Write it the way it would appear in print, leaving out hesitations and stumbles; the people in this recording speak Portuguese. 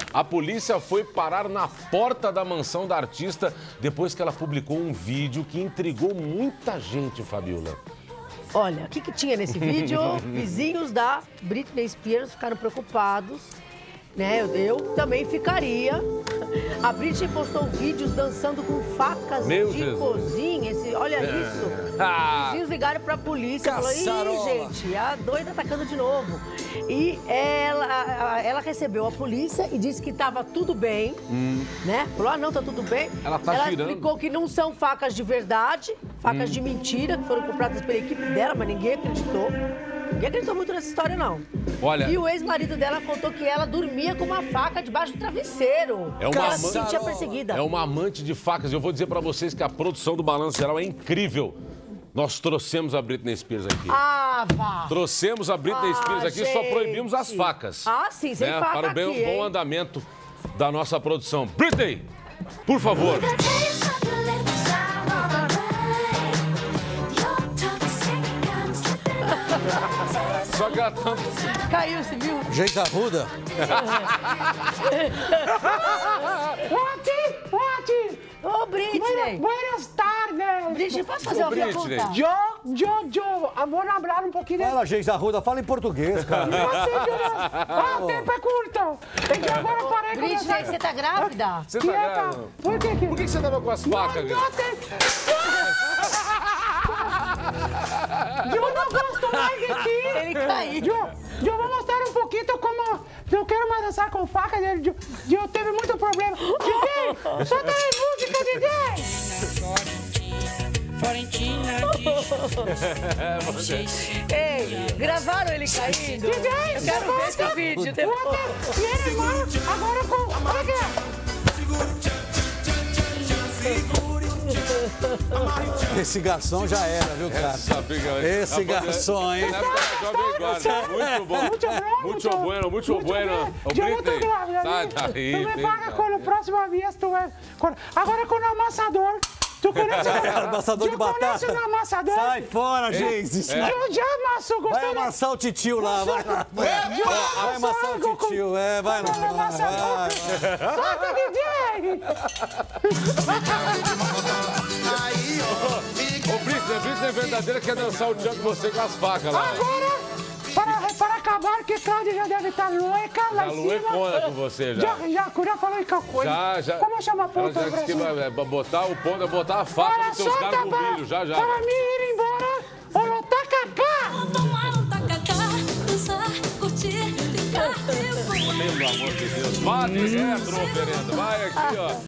A polícia foi parar na porta da mansão da artista depois que ela publicou um vídeo que intrigou muita gente, Fabiola. Olha, o que tinha nesse vídeo? Vizinhos da Britney Spears ficaram preocupados, né? Eu também ficaria. A Britney postou vídeos dançando com facas de cozinha. Olha isso. Os vizinhos ligaram pra polícia e falaram, ih, gente, a doida atacando de novo. E ela recebeu a polícia e disse que tava tudo bem, né? Falou, não, tá tudo bem. Ela explicou que não são facas de verdade, facas de mentira, que foram compradas pela equipe dela, mas ninguém acreditou. Ninguém acreditou muito nessa história, não. Olha... E o ex-marido dela contou que ela dormia com uma faca debaixo do travesseiro. Ela se sentia perseguida. É uma amante de facas. Eu vou dizer pra vocês que a produção do Balanço Geral é incrível. Nós trouxemos a Britney Spears aqui. Ah, vá! Trouxemos a Britney Spears aqui, gente. Só proibimos as facas. Ah, sim, sem faca para o bem, aqui, bom andamento da nossa produção. Britney, por favor. Só que ela tá... Caiu, você viu? Gente arruda. Ô, Britney. Buenas tardes. Britney, posso fazer uma pergunta? Eu vou falar um pouquinho de... Fala, gente arruda, fala em português, cara. O tempo é curto. E agora parei com Britney, você tá grávida? Você tá grávida? Por que? Por que você tava com as facas? Eu não gosto mais de ti. Ele caiu. Eu vou mostrar um pouquinho como eu quero mais dançar com faca. Eu teve muito problema. DJ, solta aí música, DJ. Ei, gravaram ele caindo? DJ, eu quero ver esse vídeo depois. Agora com... Olha aqui. Esse garçom já era, viu, cara? Esse garçom, hein? Muito bom. Muito bueno, muito bueno. O Britney, sai daí. Tu me paga com o próximo vez. Agora com o amassador. Tu conhece o amassador de batata? Tu conhece o amassador? Sai fora, gente. Eu já amasso. Vai amassar o titio lá, vai lá. Vai amassar o titio, vai lá. Solta, DJ! Ô, Britney é verdadeira, quer dançar o tchan com você com as facas lá. Agora, para acabar, que Cláudia já deve estar louca lá em cima. Loucona com você já. Já falou em coisa. Já. Como chama a ponta do Brasil? Botar o ponto, botar a faca nos seus caras com brilho, já. Para mim ir embora, ou tacacá. Tomar um tacacá, dançar, curtir, ficar. Pelo amor de Deus. Padre Retro oferenda. Vai aqui, ó.